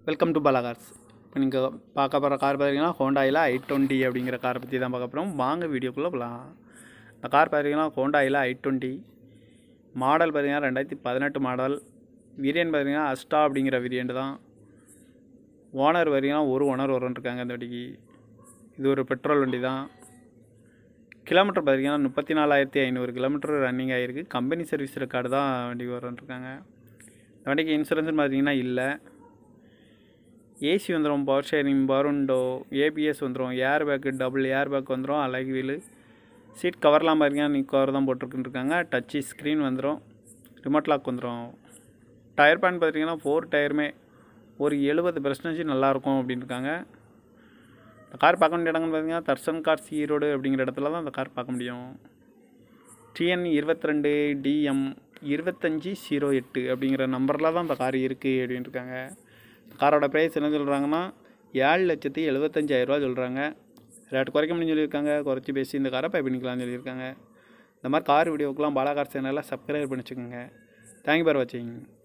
Welcome to Bala cars. இப்போ நீங்கள் பார்க்க போகிற கார் பார்த்தீங்கன்னா ஹோண்டாயில் I20 அப்படிங்கிற காரை பற்றி தான் பார்க்க போகிறோம். வாங்க வீடியோக்குள்ளே போகலாம். இந்த கார் பார்த்தீங்கன்னா ஹோண்டாயில் I20 மாடல் பார்த்தீங்கன்னா 2018 மாடல். வேரியன்ட் பார்த்தீங்கன்னா அஸ்டா அப்படிங்கிற வேரியண்ட் தான். ஓனர் பார்த்தீங்கன்னா ஒரு ஓனர் இருக்காங்க இந்த வண்டிக்கு. இது ஒரு பெட்ரோல் வண்டி தான். கிலோமீட்டர் பார்த்தீங்கன்னா 34,500 கிலோமீட்டர் ரன்னிங் ஆகிருக்கு. கம்பெனி சர்வீஸ் ரெக்கார்டு தான் வண்டிக்கு இருக்காங்க. இந்த வண்டிக்கு இன்சூரன்ஸ்னு பார்த்தீங்கன்னா இல்லை. ஏசி வந்துடும், power sharing, power window, ABS வந்துடும், air bag, double air bag வந்துடும், அலைக் வீலு, சீட் கவர்லாம் பார்த்தீங்கன்னா நீ கவர் தான் போட்டிருக்குன்னு. டச்சு ஸ்க்ரீன் வந்துடும், ரிமோட் லாக் வந்துடும். டயர் பேன் பார்த்தீங்கன்னா 4 டயருமே ஒரு 70% நல்லாயிருக்கும் அப்படின்னு இருக்காங்க. இந்த கார் பார்க்க வேண்டிய இடங்கள்னு பார்த்தீங்கன்னா தர்சன் கார்ஸ் ஈரோடு அப்படிங்கிற இடத்துல தான் இந்த கார் பார்க்க முடியும். TN 22 DM 2508 அப்படிங்கிற நம்பரில் தான் இந்த கார் இருக்குது அப்படின்னு இருக்காங்க. காரோட ப்ரைஸ் என்ன சொல்கிறாங்கன்னா 7,75,000 சொல்கிறாங்க. ரேட் குறைக்க முடியும்னு சொல்லியிருக்காங்க. குறைச்சி பேசி இந்த காரை பை பண்ணிக்கலாம்னு சொல்லியிருக்காங்க. இந்த மாதிரி கார் வீடியோக்கெலாம் பாலா கார் சேனலில் சப்ஸ்கிரைப் பண்ணி வச்சுக்கோங்க. தேங்க்யூ ஃபார் வாட்சிங்.